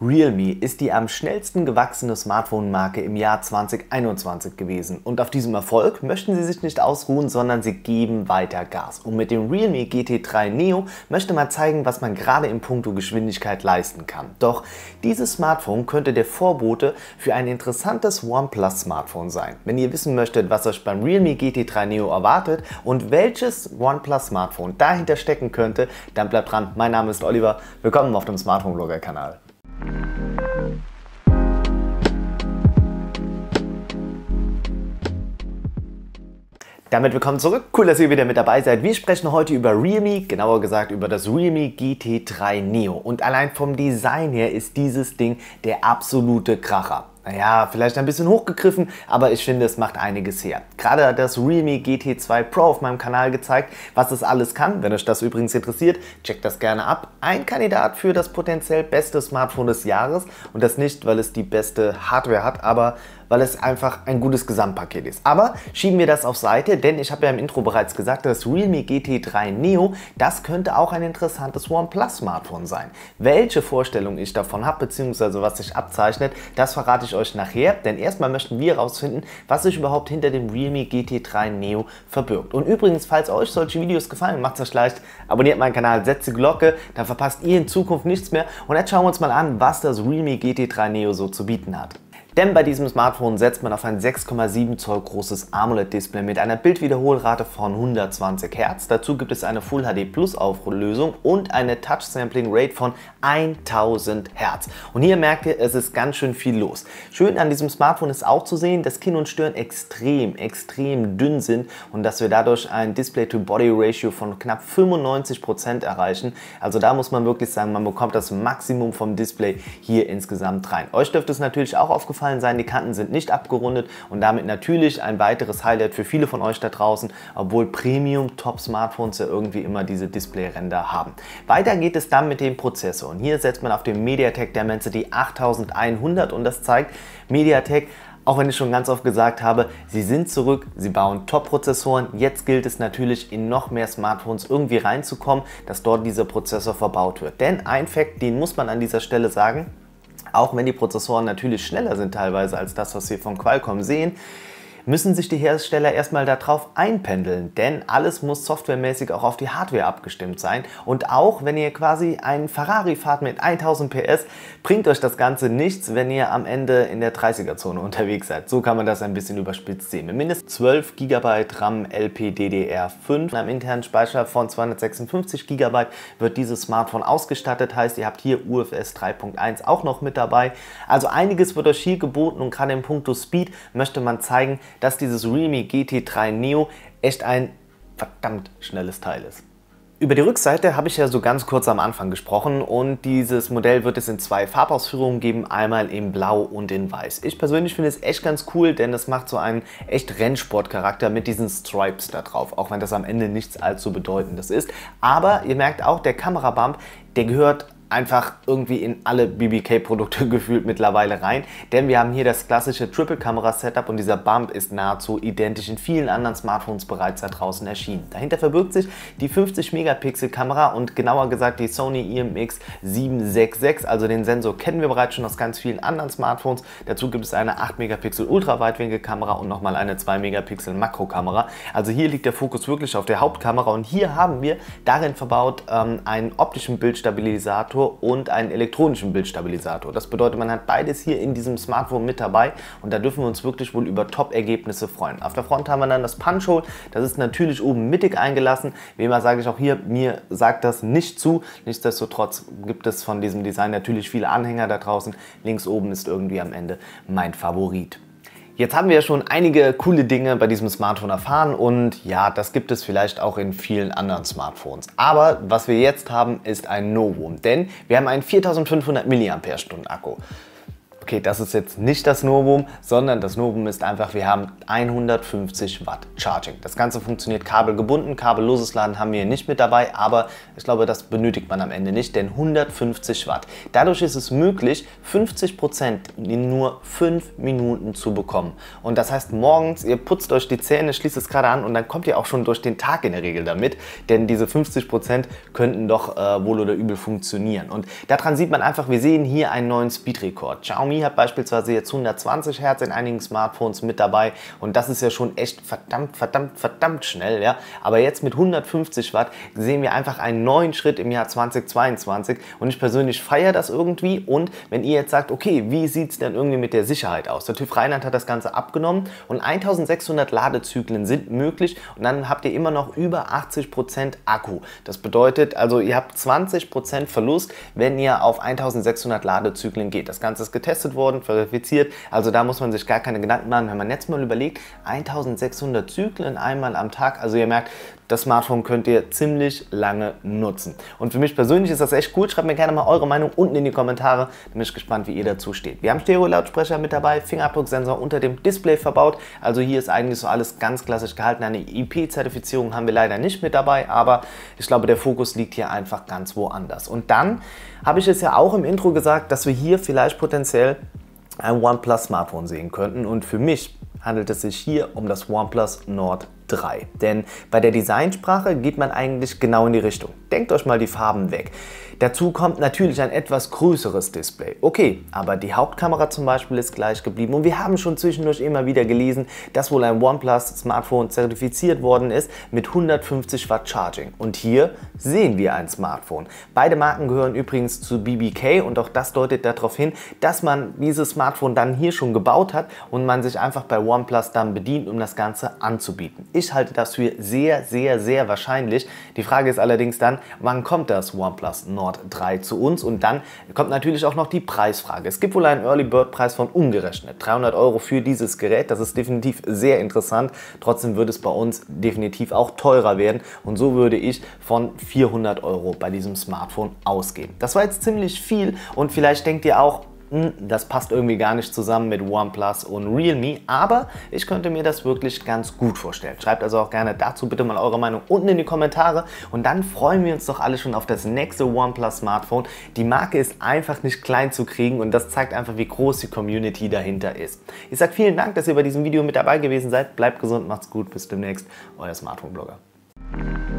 Realme ist die am schnellsten gewachsene Smartphone-Marke im Jahr 2021 gewesen und auf diesem Erfolg möchten sie sich nicht ausruhen, sondern sie geben weiter Gas. Und mit dem Realme GT3 Neo möchte man zeigen, was man gerade in puncto Geschwindigkeit leisten kann. Doch dieses Smartphone könnte der Vorbote für ein interessantes OnePlus-Smartphone sein. Wenn ihr wissen möchtet, was euch beim Realme GT3 Neo erwartet und welches OnePlus-Smartphone dahinter stecken könnte, dann bleibt dran. Mein Name ist Oliver, willkommen auf dem Smartphone-Blogger-Kanal. Damit willkommen zurück, cool, dass ihr wieder mit dabei seid. Wir sprechen heute über Realme, genauer gesagt über das Realme GT3 Neo. Und allein vom Design her ist dieses Ding der absolute Kracher. Naja, vielleicht ein bisschen hochgegriffen, aber ich finde, es macht einiges her. Gerade hat das Realme GT2 Pro auf meinem Kanal gezeigt, was es alles kann. Wenn euch das übrigens interessiert, checkt das gerne ab. Ein Kandidat für das potenziell beste Smartphone des Jahres. Und das nicht, weil es die beste Hardware hat, aber weil es einfach ein gutes Gesamtpaket ist. Aber schieben wir das auf Seite, denn ich habe ja im Intro bereits gesagt, das Realme GT3 Neo, das könnte auch ein interessantes OnePlus-Smartphone sein. Welche Vorstellung ich davon habe, beziehungsweise was sich abzeichnet, das verrate ich euch nachher, denn erstmal möchten wir herausfinden, was sich überhaupt hinter dem Realme GT3 Neo verbirgt. Und übrigens, falls euch solche Videos gefallen, macht es euch leicht, abonniert meinen Kanal, setzt die Glocke, dann verpasst ihr in Zukunft nichts mehr. Und jetzt schauen wir uns mal an, was das Realme GT3 Neo so zu bieten hat. Denn bei diesem Smartphone setzt man auf ein 6,7 Zoll großes AMOLED-Display mit einer Bildwiederholrate von 120 Hz. Dazu gibt es eine Full HD Plus Auflösung und eine Touch Sampling Rate von 1000 Hz. Und hier merkt ihr, es ist ganz schön viel los. Schön an diesem Smartphone ist auch zu sehen, dass Kinn und Stirn extrem dünn sind und dass wir dadurch ein Display-to-Body-Ratio von knapp 95% erreichen. Also da muss man wirklich sagen, man bekommt das Maximum vom Display hier insgesamt rein. Euch dürfte es natürlich auch aufgefallen sein, die Kanten sind nicht abgerundet und damit natürlich ein weiteres Highlight für viele von euch da draußen, obwohl Premium-Top-Smartphones ja irgendwie immer diese Display-Ränder haben. Weiter geht es dann mit dem Prozessor und hier setzt man auf den MediaTek Dimensity 8100 und das zeigt, MediaTek, auch wenn ich schon ganz oft gesagt habe, sie sind zurück, sie bauen Top-Prozessoren. Jetzt gilt es natürlich, in noch mehr Smartphones irgendwie reinzukommen, dass dort dieser Prozessor verbaut wird. Denn ein Fakt, den muss man an dieser Stelle sagen, auch wenn die Prozessoren natürlich schneller sind teilweise als das, was wir von Qualcomm sehen, müssen sich die Hersteller erstmal darauf einpendeln, denn alles muss softwaremäßig auch auf die Hardware abgestimmt sein. Und auch wenn ihr quasi einen Ferrari fahrt mit 1000 PS, bringt euch das Ganze nichts, wenn ihr am Ende in der 30er-Zone unterwegs seid. So kann man das ein bisschen überspitzt sehen. Mit mindestens 12 GB RAM LPDDR5 einem internen Speicher von 256 GB wird dieses Smartphone ausgestattet. Heißt, ihr habt hier UFS 3.1 auch noch mit dabei. Also einiges wird euch hier geboten und gerade in puncto Speed möchte man zeigen, dass dieses Realme GT3 Neo echt ein verdammt schnelles Teil ist. Über die Rückseite habe ich ja so ganz kurz am Anfang gesprochen und dieses Modell wird es in zwei Farbausführungen geben, einmal in Blau und in Weiß. Ich persönlich finde es echt ganz cool, denn es macht so einen echt Rennsportcharakter mit diesen Stripes da drauf, auch wenn das am Ende nichts allzu Bedeutendes ist. Aber ihr merkt auch, der Kamerabump, der gehört einfach irgendwie in alle BBK-Produkte gefühlt mittlerweile rein, denn wir haben hier das klassische Triple-Kamera-Setup und dieser Bump ist nahezu identisch in vielen anderen Smartphones bereits da draußen erschienen. Dahinter verbirgt sich die 50-Megapixel-Kamera und genauer gesagt die Sony IMX 766, also den Sensor kennen wir bereits schon aus ganz vielen anderen Smartphones. Dazu gibt es eine 8-Megapixel Ultraweitwinkelkamera und nochmal eine 2-Megapixel Makrokamera. Also hier liegt der Fokus wirklich auf der Hauptkamera und hier haben wir darin verbaut einen optischen Bildstabilisator und einen elektronischen Bildstabilisator. Das bedeutet, man hat beides hier in diesem Smartphone mit dabei und da dürfen wir uns wirklich wohl über Top-Ergebnisse freuen. Auf der Front haben wir dann das Punch-Hole, das ist natürlich oben mittig eingelassen. Wie immer sage ich auch hier, mir sagt das nicht zu. Nichtsdestotrotz gibt es von diesem Design natürlich viele Anhänger da draußen. Links oben ist irgendwie am Ende mein Favorit. Jetzt haben wir ja schon einige coole Dinge bei diesem Smartphone erfahren und ja, das gibt es vielleicht auch in vielen anderen Smartphones. Aber was wir jetzt haben, ist ein Novum, denn wir haben einen 4500 mAh Akku. Okay, das ist jetzt nicht das Novum, sondern das Novum ist einfach, wir haben 150 Watt Charging. Das Ganze funktioniert kabelgebunden, kabelloses Laden haben wir hier nicht mit dabei, aber ich glaube, das benötigt man am Ende nicht, denn 150 Watt. Dadurch ist es möglich, 50% in nur 5 Minuten zu bekommen. Und das heißt, morgens, ihr putzt euch die Zähne, schließt es gerade an und dann kommt ihr auch schon durch den Tag in der Regel damit, denn diese 50% könnten doch wohl oder übel funktionieren. Und daran sieht man einfach, wir sehen hier einen neuen Speedrekord. Xiaomi hat beispielsweise jetzt 120 Hertz in einigen Smartphones mit dabei und das ist ja schon echt verdammt schnell. Ja? Aber jetzt mit 150 Watt sehen wir einfach einen neuen Schritt im Jahr 2022 und ich persönlich feiere das irgendwie. Und wenn ihr jetzt sagt, okay, wie sieht es denn irgendwie mit der Sicherheit aus? Der TÜV Rheinland hat das Ganze abgenommen und 1600 Ladezyklen sind möglich und dann habt ihr immer noch über 80% Akku. Das bedeutet also, ihr habt 20% Verlust, wenn ihr auf 1600 Ladezyklen geht. Das Ganze ist getestet worden, verifiziert, also da muss man sich gar keine Gedanken machen. Wenn man jetzt mal überlegt, 1600 Zyklen einmal am Tag, also ihr merkt, das Smartphone könnt ihr ziemlich lange nutzen. Und für mich persönlich ist das echt cool. Schreibt mir gerne mal eure Meinung unten in die Kommentare. Bin ich gespannt, wie ihr dazu steht. Wir haben Stereo-Lautsprecher mit dabei, Fingerabdrucksensor unter dem Display verbaut. Also hier ist eigentlich so alles ganz klassisch gehalten. Eine IP-Zertifizierung haben wir leider nicht mit dabei, aber ich glaube, der Fokus liegt hier einfach ganz woanders. Und dann habe ich es ja auch im Intro gesagt, dass wir hier vielleicht potenziell ein OnePlus Smartphone sehen könnten. Und für mich handelt es sich hier um das OnePlus Nord 3. Denn bei der Designsprache geht man eigentlich genau in die Richtung. Denkt euch mal die Farben weg. Dazu kommt natürlich ein etwas größeres Display. Okay, aber die Hauptkamera zum Beispiel ist gleich geblieben und wir haben schon zwischendurch immer wieder gelesen, dass wohl ein OnePlus Smartphone zertifiziert worden ist mit 150 Watt Charging. Und hier sehen wir ein Smartphone. Beide Marken gehören übrigens zu BBK und auch das deutet darauf hin, dass man dieses Smartphone dann hier schon gebaut hat und man sich einfach bei OnePlus dann bedient, um das Ganze anzubieten. Ich halte das für sehr wahrscheinlich. Die Frage ist allerdings dann, wann kommt das OnePlus Nord 3 zu uns? Und dann kommt natürlich auch noch die Preisfrage. Es gibt wohl einen Early Bird Preis von umgerechnet 300 € für dieses Gerät. Das ist definitiv sehr interessant. Trotzdem wird es bei uns definitiv auch teurer werden. Und so würde ich von 400 € bei diesem Smartphone ausgehen. Das war jetzt ziemlich viel und vielleicht denkt ihr auch, das passt irgendwie gar nicht zusammen mit OnePlus und Realme, aber ich könnte mir das wirklich ganz gut vorstellen. Schreibt also auch gerne dazu bitte mal eure Meinung unten in die Kommentare und dann freuen wir uns doch alle schon auf das nächste OnePlus Smartphone. Die Marke ist einfach nicht klein zu kriegen und das zeigt einfach, wie groß die Community dahinter ist. Ich sage vielen Dank, dass ihr bei diesem Video mit dabei gewesen seid. Bleibt gesund, macht's gut, bis demnächst, euer Smartphone-Blogger.